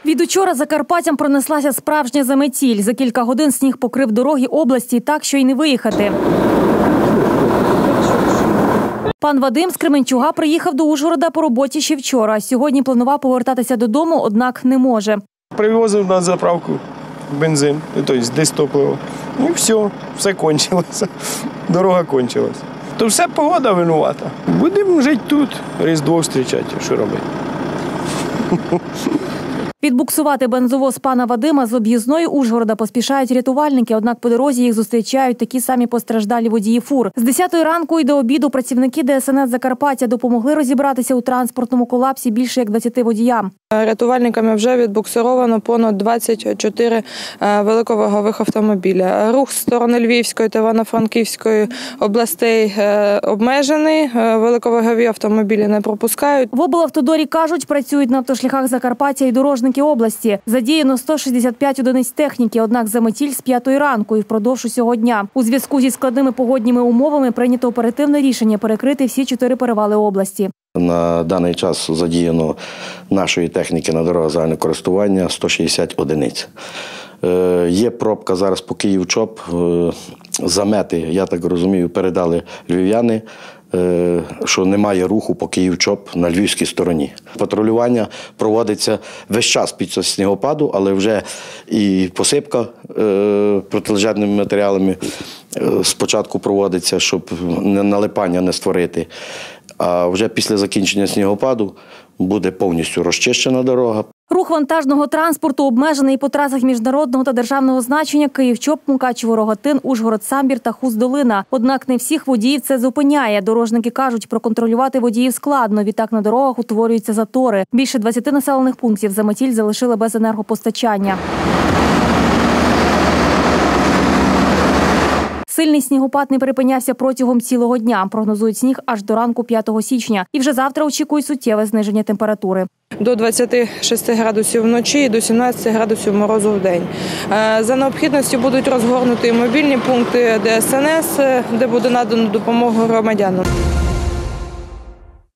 Від учора Закарпаттям пронеслася справжня заметіль. За кілька годин сніг покрив дороги області так, що й не виїхати. Пан Вадим з Кременчуга приїхав до Ужгорода по роботі ще вчора. Сьогодні планував повертатися додому, однак не може. Привозив на заправку бензин, тобто десь топливо. І все кончилося. Дорога кончилася. То все погода винувата. Будемо жити тут, Різдво зустрічати, що робити. Відбуксувати бензовоз пана Вадима з об'їзної Ужгорода поспішають рятувальники, однак по дорозі їх зустрічають такі самі постраждалі водії фур. З 10-ї ранку і до обіду працівники ДСНС Закарпаття допомогли розібратися у транспортному колапсі більше як 20 водіям. Рятувальниками вже відбуксировано понад 24 великовагових автомобіля. Рух з сторони Львівської та Івано-Франківської областей обмежений, великовагові автомобілі не пропускають. В облавтодорі кажуть, працюють на автошляхах Закарпаття і дорожники області. Задіяно 165 одиниць техніки, однак заметіль з 5-ї ранку і впродовж усього дня. У зв'язку зі складними погодніми умовами прийнято оперативне рішення перекрити всі 4 перевали області. На даний час задіяно нашої техніки на дорогах загального користування 160 одиниць. Є пробка зараз по Київ-Чоп. Замети, я так розумію, передали львів'яни, що немає руху по Київ-Чоп на львівській стороні. Патрулювання проводиться весь час під час снігопаду, але вже і посипка протилежними матеріалами спочатку проводиться, щоб налипання не створити. А вже після закінчення снігопаду буде повністю розчищена дорога. Рух вантажного транспорту обмежений по трасах міжнародного та державного значення Київ-Чоп, Мукачево-Рогатин, Ужгород-Самбір та Хуст-Долина. Однак не всіх водіїв це зупиняє. Дорожники кажуть, проконтролювати водіїв складно. Відтак на дорогах утворюються затори. Більше 20 населених пунктів заметіль залишили без енергопостачання. Сильний снігопад не перепинявся протягом цілого дня. Прогнозують сніг аж до ранку 5 січня. І вже завтра очікують суттєве зниження температури. До 26 градусів вночі і до 17 градусів морозу в день. За необхідності будуть розгорнуті мобільні пункти ДСНС, де буде надано допомогу громадянам.